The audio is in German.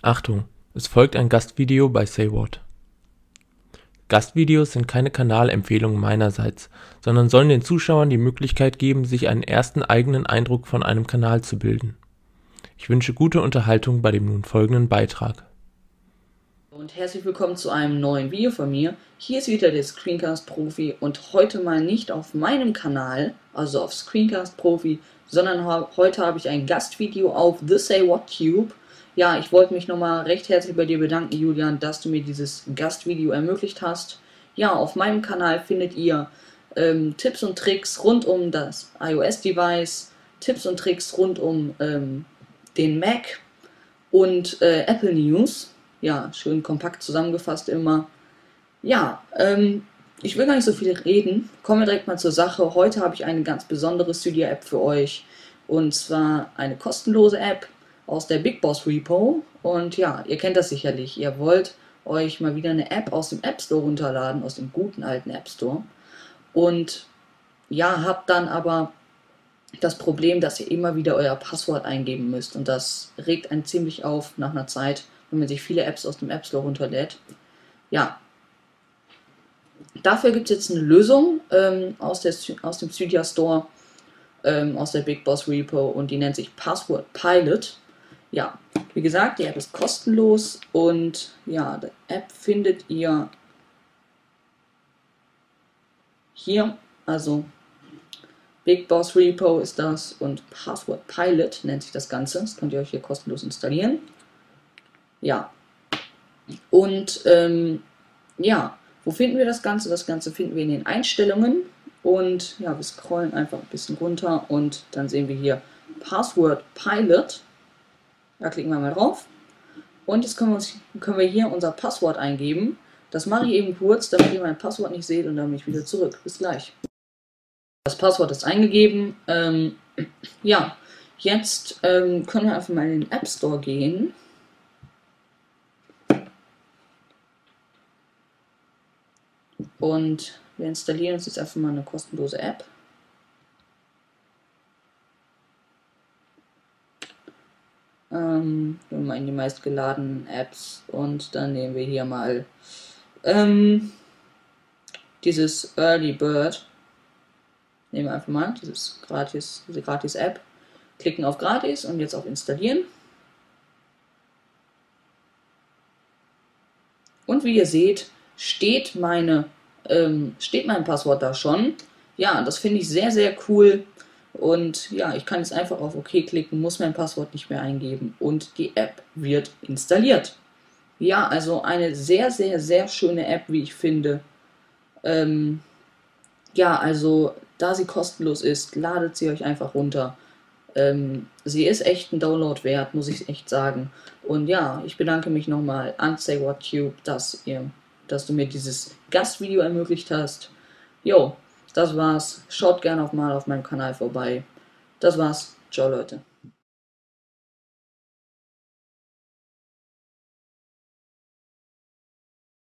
Achtung, es folgt ein Gastvideo bei Say What. Gastvideos sind keine Kanalempfehlungen meinerseits, sondern sollen den Zuschauern die Möglichkeit geben, sich einen ersten eigenen Eindruck von einem Kanal zu bilden. Ich wünsche gute Unterhaltung bei dem nun folgenden Beitrag. Und herzlich willkommen zu einem neuen Video von mir. Hier ist wieder der Screencast Profi und heute mal nicht auf meinem Kanal, also auf Screencast Profi, sondern heute habe ich ein Gastvideo auf The Say What Tube. Ja, ich wollte mich nochmal recht herzlich bei dir bedanken, Julian, dass du mir dieses Gastvideo ermöglicht hast. Ja, auf meinem Kanal findet ihr Tipps und Tricks rund um das iOS-Device, Tipps und Tricks rund um den Mac und Apple News. Ja, schön kompakt zusammengefasst immer. Ja, ich will gar nicht so viel reden. Kommen wir direkt mal zur Sache. Heute habe ich eine ganz besondere Cydia-App für euch. Und zwar eine kostenlose App aus der Big Boss Repo. Und ja, ihr kennt das sicherlich. Ihr wollt euch mal wieder eine App aus dem App Store runterladen, aus dem guten alten App Store. Und ja, habt dann aber das Problem, dass ihr immer wieder euer Passwort eingeben müsst. Und das regt einen ziemlich auf nach einer Zeit, wenn man sich viele Apps aus dem App Store runterlädt. Ja, dafür gibt es jetzt eine Lösung aus dem Cydia Store, aus der Big Boss Repo, und die nennt sich Password Pilot. Ja, wie gesagt, die App ist kostenlos und ja, die App findet ihr hier, also Big Boss Repo ist das und Password Pilot nennt sich das Ganze. Das könnt ihr euch hier kostenlos installieren. Ja, und ja, wo finden wir das Ganze? Das Ganze finden wir in den Einstellungen und ja, wir scrollen einfach ein bisschen runter und dann sehen wir hier Password Pilot. Da klicken wir mal drauf und jetzt können wir hier unser Passwort eingeben. Das mache ich eben kurz, damit ihr mein Passwort nicht seht, und dann bin ich wieder zurück. Bis gleich. Das Passwort ist eingegeben. Ja, jetzt können wir einfach mal in den App Store gehen. Und wir installieren uns jetzt einfach mal eine kostenlose App. Gehen wir mal in die meistgeladenen Apps und dann nehmen wir hier mal dieses Early Bird. Nehmen wir einfach mal diese Gratis-App. Klicken auf Gratis und jetzt auf Installieren. Und wie ihr seht, steht mein Passwort da schon. Ja, das finde ich sehr, sehr cool. Und ja, ich kann jetzt einfach auf OK klicken, muss mein Passwort nicht mehr eingeben und die App wird installiert. Ja, also eine sehr, sehr, sehr schöne App, wie ich finde. Ja, also da sie kostenlos ist, ladet sie euch einfach runter. Sie ist echt ein Download wert, muss ich echt sagen. Und ja, ich bedanke mich nochmal an Say What Tube, dass du mir dieses Gastvideo ermöglicht hast. Jo, das war's. Schaut gerne auch mal auf meinem Kanal vorbei. Das war's. Ciao, Leute.